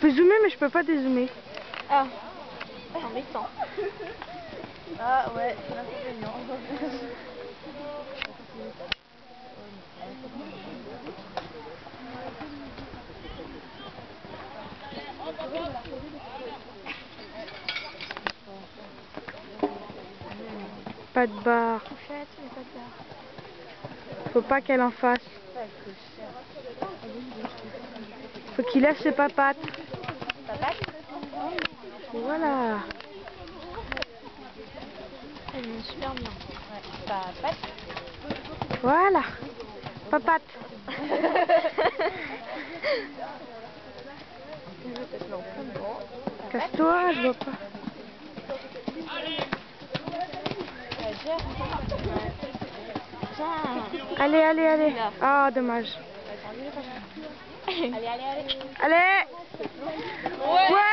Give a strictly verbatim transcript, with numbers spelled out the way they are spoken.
peux zoomer mais je peux pas dézoomer. Ah, embêtant. Ah ouais, c'est l'inconvénient. Pas de barre. Couchette, mais pas de barre. Faut pas qu'elle en fasse. Faut qu'il lève ses papates. Papates? Voilà. Elle est super bien. Ouais. Papates. Voilà. Papates. Casse-toi, je vois pas. Allez, allez, allez. Ah, dommage. Allez, allez, allez. Allez. Ouais.